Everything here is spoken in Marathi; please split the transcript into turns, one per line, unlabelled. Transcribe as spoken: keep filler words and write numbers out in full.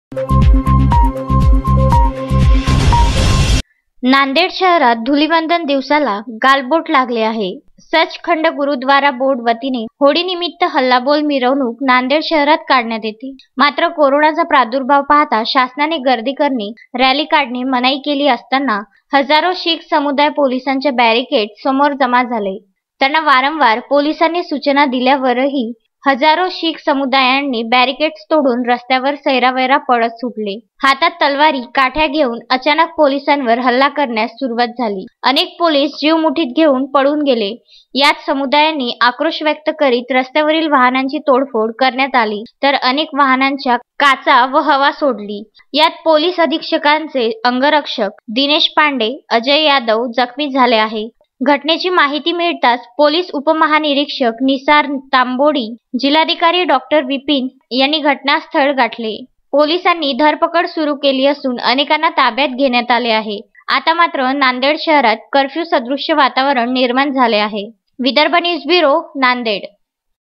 नांदेड शहरात धुलीवंदन दिवसाला गालबोट लागले आहे। सचखंड गुरुद्वारा बोर्ड वतीने होळी निमित्त हल्लाबोल मिरवणूक नांदेड शहरात काढण्यात येते। मात्र कोरोनाचा प्रादुर्भाव पाहता शासनाने गर्दी करणे, रॅली काढणे मनाई केली असताना हजारो शीख समुदाय पोलिसांच्या बॅरिकेड समोर जमा झाले। त्यांना वारंवार पोलिसांनी सूचना दिल्यावरही हजारो शीख समुदायांनी बॅरिकेड्स तोडून रस्त्यावर सैरावैरा पळत सुटले। हातात तलवारी, काठ्या घेऊन अचानक पोलिसांवर हल्ला करण्यास सुरुवात झाली। अनेक पोलीस जीव मुठीत घेऊन पळून गेले। यात समुदायांनी आक्रोश व्यक्त करीत रस्त्यावरील वाहनांची तोडफोड करण्यात आली, तर अनेक वाहनांच्या काचा व हवा सोडली। यात पोलीस अधीक्षकांचे अंगरक्षक दिनेश पांडे, अजय यादव जखमी झाले आहे। घटनेची माहिती मिळताच पोलीस उपमहानिरीक्षक निसार तांबोडी, जिल्हाधिकारी डॉक्टर विपिन यांनी घटनास्थळ गाठले। पोलिसांनी धरपकड सुरू केली असून अनेकांना ताब्यात घेण्यात आले आहे। आता मात्र नांदेड शहरात कर्फ्यू सदृश्य वातावरण निर्माण झाले आहे। Vidarbha news bureau, Nanded.